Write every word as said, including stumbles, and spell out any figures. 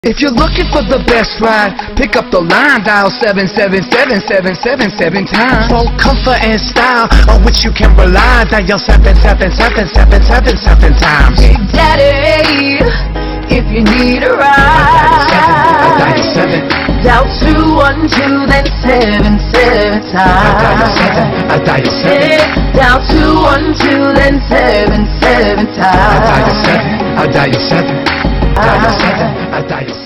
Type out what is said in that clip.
If you're looking for the best ride, pick up the line, dial seven seven seven, seven seven seven times. For comfort and style on which you can rely, dial seven seven seven, seven seven seven times. Big Daddy, if you need a ride, I dial seven, dial two one two, then seven seven times. I dial seven, I dial seven, yeah, dial two one two, then seven seven times. I dial seven, I dial seven, dial seven, I dial seven.